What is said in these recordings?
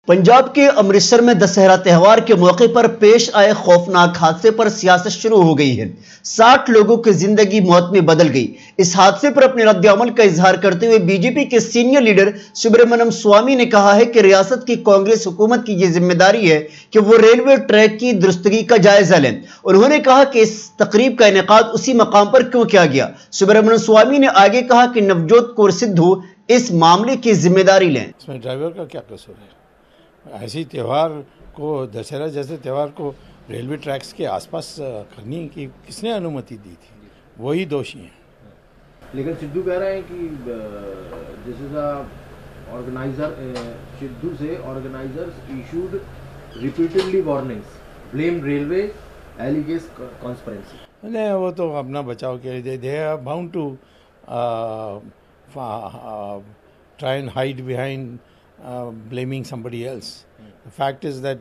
पंजाब के अमृतसर में दशहरा त्योहार के मौके पर पेश आए खौफनाक हादसे पर सियासत शुरू हो गई है। 60 लोगों की जिंदगी मौत में बदल गई। इस हादसे पर अपने रद्द-ए-अमल का इजहार करते हुए बीजेपी के सीनियर लीडर सुब्रमण्यम स्वामी ने कहा है कि रियासत की कांग्रेस हुकूमत की यह जिम्मेदारी है कि वो रेलवे ट्रैक की दुरुस्तगी का जायजा लें। उन्होंने कहा कि इस तकरीब का इनेकाद उसी मकाम पर क्यों किया गया। सुब्रमण्यम स्वामी ने आगे कहा कि नवजोत कौर सिद्धू इस मामले की जिम्मेदारी लें। इसमें ड्राइवर का क्या कसूर है? ऐसी त्यौहार को, दशहरा जैसे त्यौहार को रेलवे ट्रैक्स के आसपास करने की किसने अनुमति दी थी? वही दोषी हैं। लेकिन सिद्धू कह रहे हैं कि this is a organiser, Sidhu से organisers issued repeatedly warnings, blame railway, alleges conspiracy. नहीं, वो तो अपना बचाव के लिए they are bound to try and hide behind blaming somebody else. The fact is that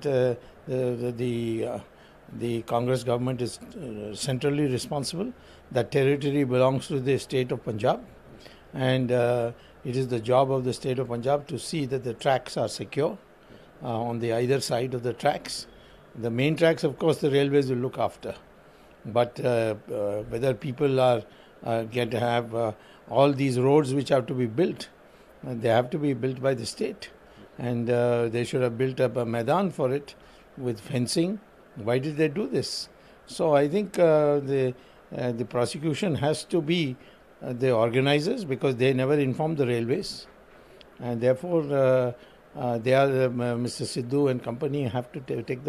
the Congress government is centrally responsible. That territory belongs to the state of Punjab, and it is the job of the state of Punjab to see that the tracks are secure on the either side of the tracks. The main tracks, of course, the railways will look after, but whether people are get to have all these roads which have to be built, they have to be built by the state, and they should have built up a maidan for it with fencing. Why did they do this? So I think the prosecution has to be the organizers, because they never informed the railways, and therefore they are Mr. Sidhu and company have to take the